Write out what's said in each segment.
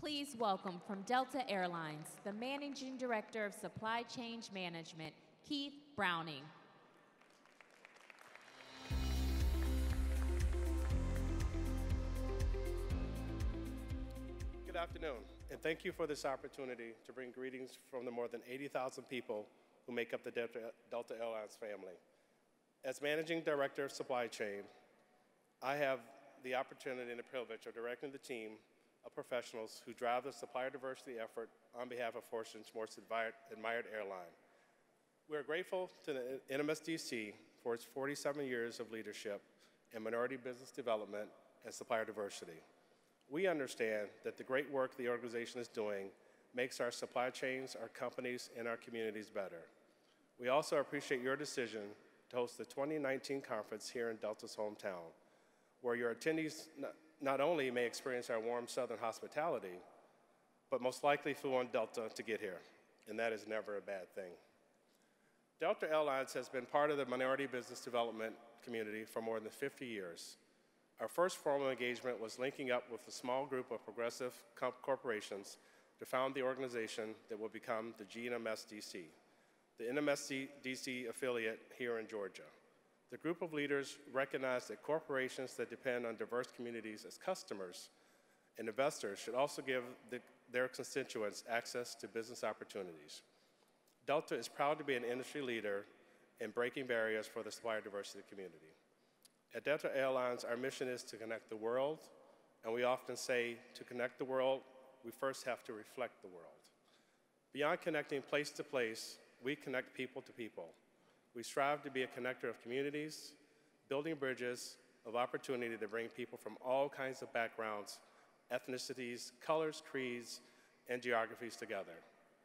Please welcome from Delta Airlines, the Managing Director of Supply Chain Management, Keith Browning. Good afternoon, and thank you for this opportunity to bring greetings from the more than 80,000 people who make up the Delta Airlines family. As Managing Director of Supply Chain, I have the opportunity and the privilege of directing the team of professionals who drive the supplier diversity effort on behalf of Fortune's most admired airline. We are grateful to the NMSDC for its 47 years of leadership in minority business development and supplier diversity. We understand that the great work the organization is doing makes our supply chains, our companies, and our communities better. We also appreciate your decision to host the 2019 conference here in Delta's hometown, where your attendees not only may experience our warm Southern hospitality, but most likely flew on Delta to get here, and that is never a bad thing. Delta Airlines has been part of the minority business development community for more than 50 years. Our first formal engagement was linking up with a small group of progressive corporations to found the organization that will become the NMSDC, the NMSDC affiliate here in Georgia. The group of leaders recognized that corporations that depend on diverse communities as customers and investors should also give their constituents access to business opportunities. Delta is proud to be an industry leader in breaking barriers for the supplier diversity community. At Delta Airlines, our mission is to connect the world, and we often say to connect the world, we first have to reflect the world. Beyond connecting place to place, we connect people to people. We strive to be a connector of communities, building bridges of opportunity to bring people from all kinds of backgrounds, ethnicities, colors, creeds, and geographies together.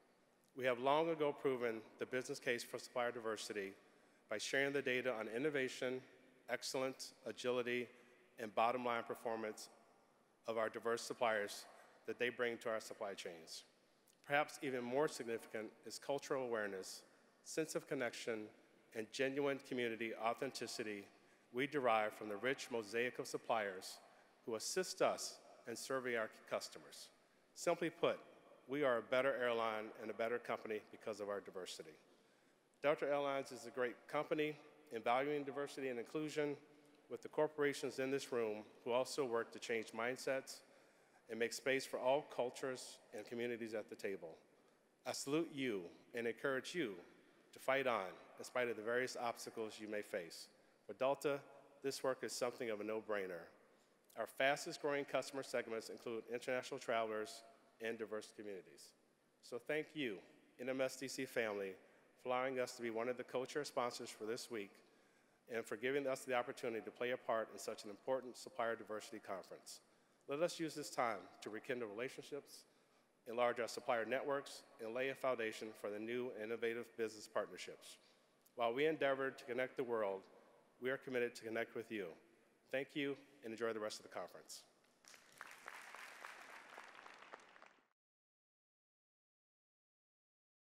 We have long ago proven the business case for supplier diversity by sharing the data on innovation, excellence, agility, and bottom line performance of our diverse suppliers that they bring to our supply chains. Perhaps even more significant is cultural awareness, sense of connection, and genuine community authenticity we derive from the rich mosaic of suppliers who assist us in serving our customers. Simply put, we are a better airline and a better company because of our diversity. Delta Airlines is a great company in valuing diversity and inclusion with the corporations in this room who also work to change mindsets and make space for all cultures and communities at the table. I salute you and encourage you to fight on in spite of the various obstacles you may face. For Delta, this work is something of a no-brainer. Our fastest growing customer segments include international travelers and diverse communities. So thank you, NMSDC family, for allowing us to be one of the co-chair sponsors for this week and for giving us the opportunity to play a part in such an important supplier diversity conference. Let us use this time to rekindle relationships, enlarge our supplier networks, and lay a foundation for the new and innovative business partnerships. While we endeavor to connect the world, we are committed to connect with you. Thank you, and enjoy the rest of the conference.